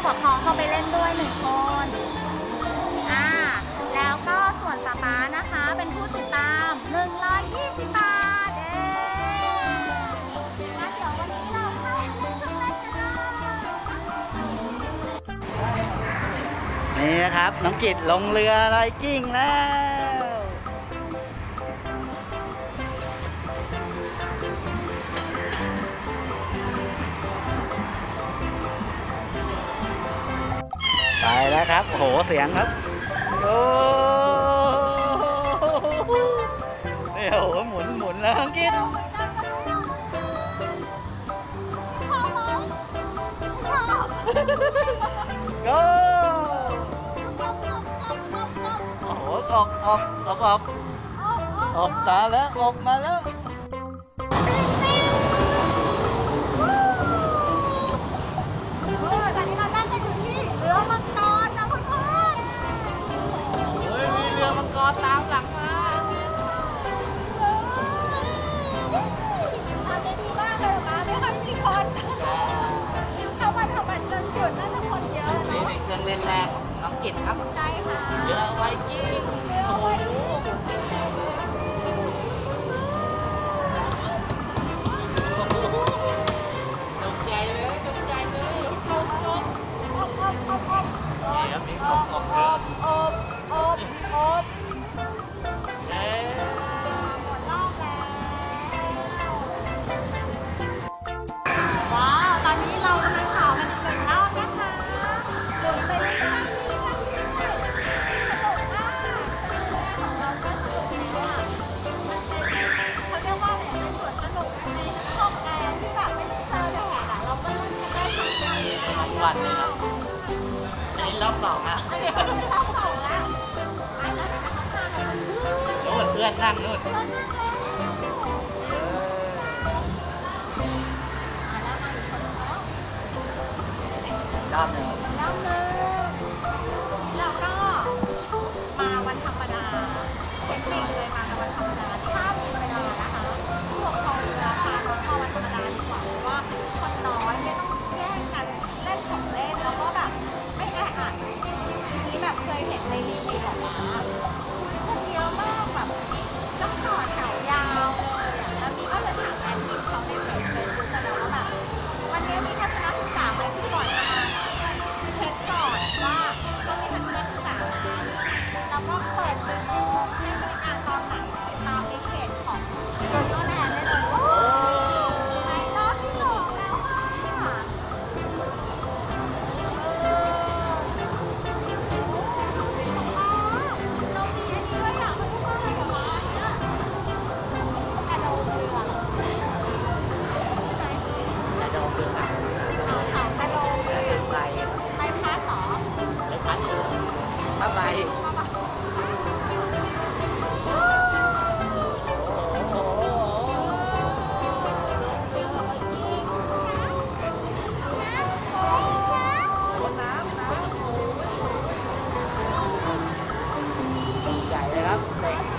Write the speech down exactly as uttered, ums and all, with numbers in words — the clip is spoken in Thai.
ปกครองเข้าไปเล่นด้วยหนึ่งคนอ่าแล้วก็ส่วนป๊าป๊านะคะเป็นผู้ติดตามหนึ่งร้อยยี่สิบบาทเด้งั้นเดี๋ยววันนี้เราเข้าเล่นเครื่องเล่นกันเลยนี่นะครับน้องกิตลงเรือไวกิ้งแล้วไปแล้วครับโอ้โหเสียงครับโอ้โหหมุนหมุนแล้วน้องกิตก็โอ้โหออกออกออกออกออกตาแล้วออกมาแล้วตอนนี้เรานั่งกันอยู่ที่เรือมังกรนะเพื่อนๆเฮ้ยมีเรือมังกรตามหลังมาทำได้ดีมากเลยมาไม่ค่อยมีคนถ้าวันทำวันจนหยุดน่าจะคนเยอะนี่เป็นเครื่องเล่นแรกของน้องกิตครับใช่ค่ะเรือไวกิ้งเรือไวกิ้งตกใจเลยตกใจเลยตกตกอบอบอบอบนี่ครับมีอบอบอบอบอบอบเอ๊ะหมดรอบแล้วว้าวตอนนี้เรากำลังข่าวกันหนึ่งรอบนะคะหมุนไปเรื่อยๆสนุกมากเรือของเราก็สนุกแล้วอ่ะเขาเรียกว่าเป็นสวนสนุกในห้องแอร์ที่แบบไม่ได้เจอแดดอ่ะเราก็เล่นกันได้ทั้งวันเลยนะทั้งวันเลยนะอันนี้รอบสองนะอันนี้เป็นรอบสองแล้วไปแล้วจะเข้ามาเลยนู่นเพื่อนนั่งนู่นรอบหนึ่งรอบหนึ่งแล้วก็มาวันธรรมดาเทคนิคเลยมาวันธรรมดาถ้ามีเวลานะคะพวกเขาเรือพาน้องมาวันธรรมดาดีกว่าเพราะว่าคนน้อยไม่ต้องแย่งกันเล่นของเล่นแล้วก็แบบไม่แออัดนี่แบบเคยเห็นในรีวิวของร้านคนเยอะมากแบบต้องต่อแถวยาวเลยอ่ะแล้วนี่ก็เลยถามแอนนี่เขาในเพจเฟซบุ๊กกันว่าแบบวันนี้มีทัศนศึกษาอะไรที่ก่อนจะมาเช็คก่อนว่าต้องมีทัศนศึกษาไหมแล้วก็เปิดรีโมทให้บริการตอนไหนติดตามในเพจของโยโย่แลนด์ได้เลยไปรอบที่สองแล้วค่ะเรามีอันนี้ด้วยอ่ะมันเรียกว่าอะไรกับม้าเนี่ยแอโดเรือเหรอแต่จะเอาเรือหนักเอาสองแอโดเรือไปไปพัดเหรอไปพัดถ้าไปใหญ่เลยครับเด็ก